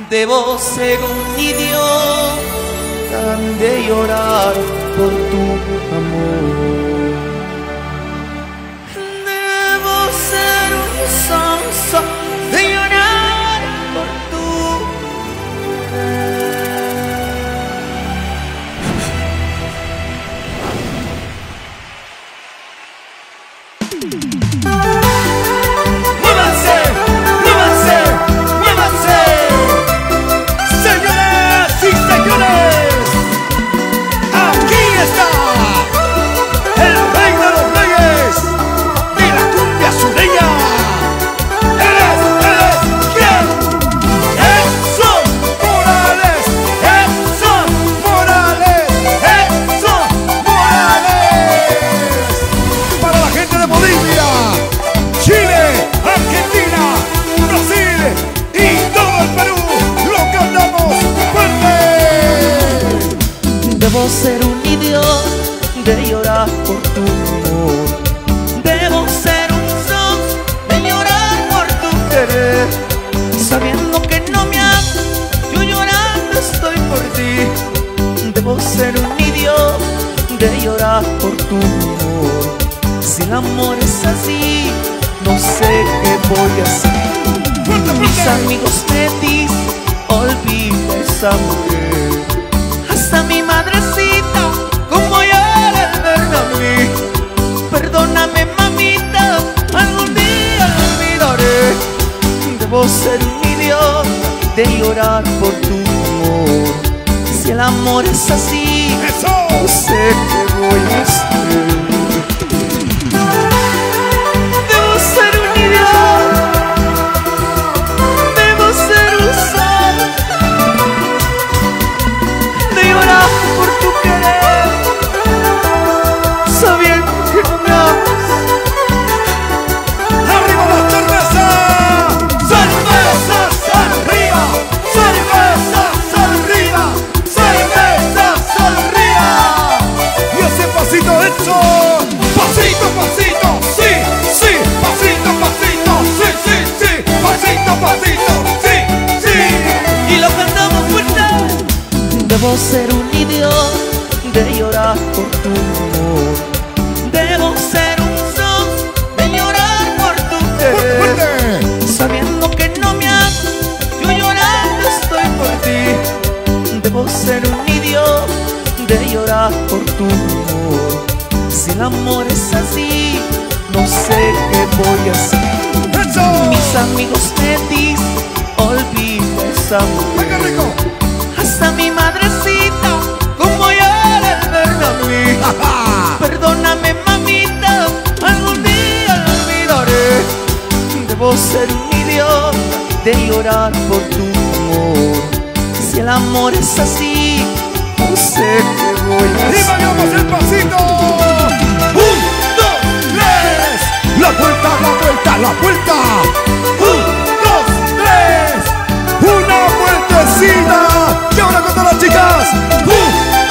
Debo ser un idiota de llorar por tu amor. Debo ser un sonso de llorar por tu ¡Muévanse! ¡Muévanse! ¡Muévanse! Señoras y señores, aquí está el rey de los reyes de la cumbia sureña. Él es ¿quién? Edson Morales. Edson Morales. Edson Morales. Para la gente de Bolivia, Chile, Argentina, Brasil y todo el Perú, lo cantamos fuerte. Debo ser un idiota de llorar por tu amor. Debo ser un sonso de llorar por tu querer, sabiendo que no me amas, yo llorando estoy por ti. Debo ser un idiota de llorar por tu amor. Si el amor es así, no sé qué voy a hacer. Mis amigos me dicen, olvida esa mujer. Hasta mi madrecita, como llora al verme a mí. Perdóname, mamita, algún día lo olvidaré. Debo ser un idiota de llorar por tu amor. Si el amor es así, no sé qué voy a hacer. Debo ser un idiota, debo ser un sonso de llorar por tu querer, sabiendo que no me amas. ¡Arriba las cervezas! ¡Cervezas arriba! ¡Cervezas arriba! ¡Cervezas arriba! Y ese pasito hecho, pasito, pasito, sí, sí, pasito, pasito, sí, sí, sí, pasito, pasito, sí, sí. Y lo cantamos fuerte. Debo ser un idiota de llorar por tu amor. Debo ser un sonso de llorar por tu querer, sabiendo que no me amas, yo llorando estoy por ti. Debo ser un idiota de llorar por tu amor. Si el amor es así, no sé qué voy a hacer. Mis amigos me dicen, olvida esa ¡Venga, mujer. rico! Hasta mi madrecita, como llora al verme a mí. Perdóname, mamita, algún día lo olvidaré. Debo ser un idiota de llorar por tu amor. Si el amor es así, no sé qué voy a ¡Y hacer. vayamos el pasito! ¡1, 2, 3! ¡La vuelta, la vuelta, la vuelta! ¡1, 2, 3! ¡Una vueltecita! Y ahora con todas las chicas. 1, 2,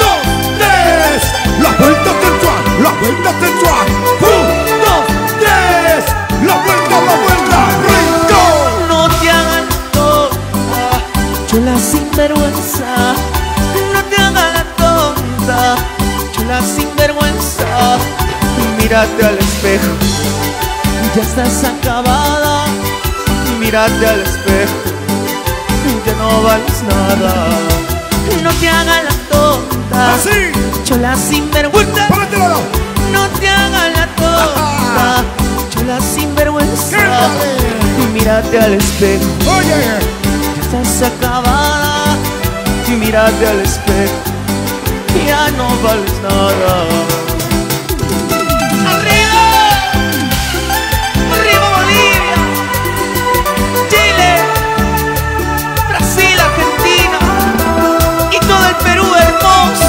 3. La vuelta sensual, la vuelta sensual. 1, 2, 3. La vuelta, rico. No te hagan tonta, chula sinvergüenza. No te hagan la tonta, chula sinvergüenza. Mírate al espejo, ya estás acabada. Mírate al espejo, ya no vales nada. No te hagan la tonta, Así. chula sinvergüenza. Por este lado. No te hagan la tonta, chula sinvergüenza. Quédale. Mírate al espejo, Oye. estás acabada. Y mírate al espejo, ya no vales nada. ¡Arriba! ¡Arriba Bolivia! Chile, Brasil, Argentina y todo el Perú hermoso.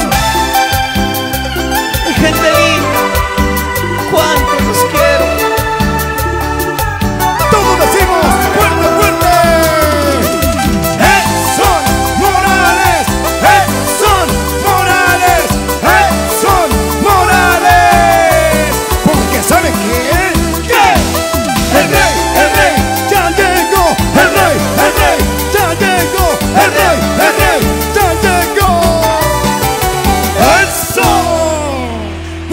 Mi gente linda, cuánto los quiero. Todos decimos fuerte, fuerte. Edson Morales, Edson Morales, Edson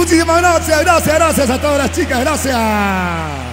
Muchísimas gracias, gracias a todas las chicas, gracias.